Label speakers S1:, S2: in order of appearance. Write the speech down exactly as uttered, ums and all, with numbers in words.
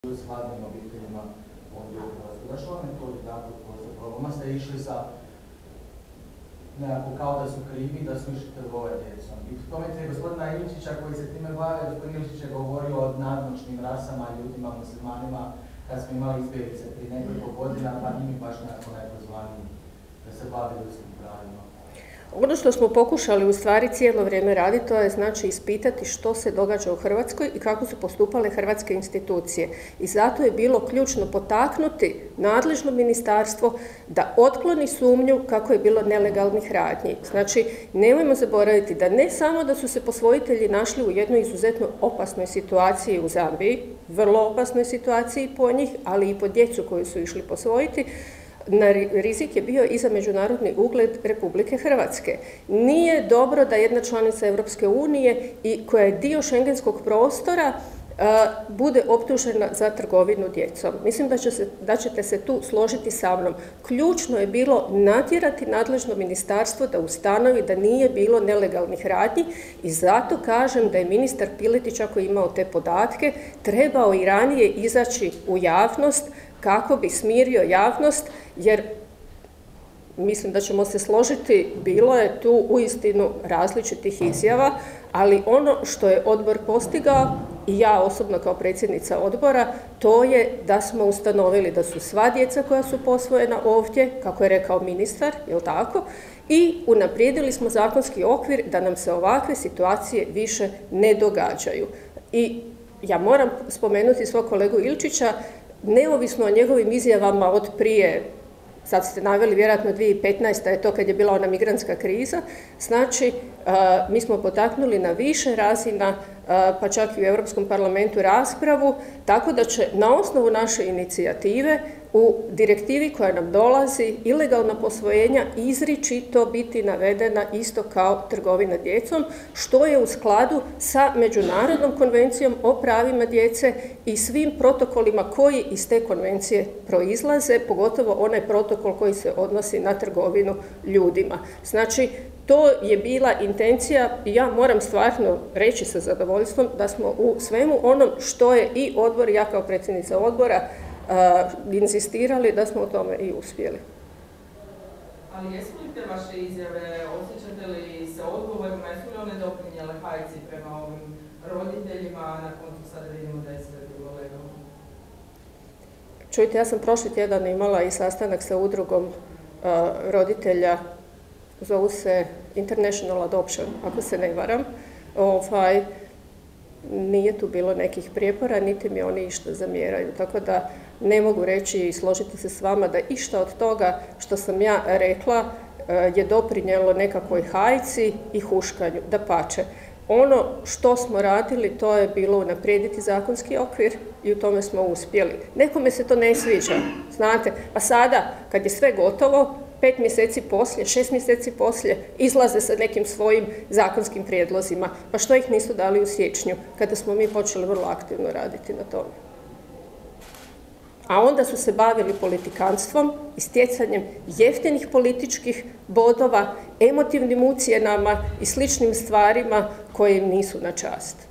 S1: s mladim obiteljima ovdje u Hrvatskoj. Zašto vam je to jedanput postao problema? Ste išli sa nekako kao da su krivi, da su išli trgovati djecom. I spomenite gospodina Ilčića koji se time bave, gospodin Ilčić je govorio o nadmoćnim rasama, ljudima, muslimanima, kad smo imali izbjeglice prije nekoliko godina, pa njimi baš nekako najpozvaniji da se bave ljudskim pravima.
S2: Ono što smo pokušali u stvari cijelo vrijeme raditi, to je znači ispitati što se događa u Hrvatskoj i kako su postupale hrvatske institucije. I zato je bilo ključno potaknuti nadležno ministarstvo da otkloni sumnju kako je bilo nelegalnih radnji. Znači, nemojmo zaboraviti da ne samo da su se posvojitelji našli u jednoj izuzetno opasnoj situaciji u Zambiji, vrlo opasnoj situaciji po njih, ali i po djecu koju su išli posvojiti, na rizik je bio i za međunarodni ugled Republike Hrvatske. Nije dobro da jedna članica Europske unije i koja je dio šengenskog prostora bude optužena za trgovinu djecom. Mislim da, će se, da ćete se tu složiti sa mnom. Ključno je bilo natjerati nadležno ministarstvo da ustanovi da nije bilo nelegalnih radnji i zato kažem da je ministar Piletić, ako je imao te podatke, trebao i ranije izaći u javnost kako bi smirio javnost, jer mislim da ćemo se složiti, bilo je tu uistinu različitih izjava, ali ono što je odbor postigao i ja osobno kao predsjednica odbora, to je da smo ustanovili da su sva djeca koja su posvojena ovdje, kako je rekao ministar, je li tako, i unaprijedili smo zakonski okvir da nam se ovakve situacije više ne događaju. I ja moram spomenuti svog kolegu Ilčića, neovisno o njegovim izjavama od prije, sad ste naveli vjerojatno dvije tisuće petnaeste. je to kad je bila ona migrantska kriza, znači mi smo potaknuli na više razina, pa čak i u Europskom parlamentu raspravu, tako da će na osnovu naše inicijative u direktivi koja nam dolazi ilegalna posvojenja izričito biti navedena isto kao trgovina djecom, što je u skladu sa Međunarodnom konvencijom o pravima djece i svim protokolima koji iz te konvencije proizlaze, pogotovo onaj protokol koji se odnosi na trgovinu ljudima. Znači, to je bila intencija i ja moram stvarno reći sa zadovoljstvom da smo u svemu onom što je i odbor, ja kao predsjednica odbora, Uh, insistirali da smo u tome i uspjeli.
S3: Ali jesu li te vaše izjave, osjećate li se odgovorima, jesu li one doprinijele hajci prema ovim roditeljima, a na koncu sada vidimo da je sve bilo legalno?
S2: Čujte, ja sam prošli tjedan imala i sastanak sa udrugom uh, roditelja, zovu se International Adoption, ako se ne varam. Ovaj, nije tu bilo nekih prijepora, niti mi oni išta zamjeraju, tako da ne mogu reći i složiti se s vama da išta od toga što sam ja rekla je doprinijelo nekakvoj hajci i huškanju, dapače. Ono što smo radili, to je bilo unaprijediti zakonski okvir i u tome smo uspjeli. Nekome se to ne sviđa, znate, pa sada kad je sve gotovo, pet mjeseci poslije, šest mjeseci poslije, izlaze sa nekim svojim zakonskim prijedlozima. Pa što ih nisu dali u siječnju, kada smo mi počeli vrlo aktivno raditi na tome? A onda su se bavili politikanstvom i stjecanjem jeftinih političkih bodova, emotivnim ucjenama i sličnim stvarima koje im nisu na čast.